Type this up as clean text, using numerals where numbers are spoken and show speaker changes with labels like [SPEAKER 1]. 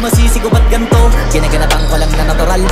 [SPEAKER 1] masisi ko ba't ganto? Ginaganapan ko lang na natural,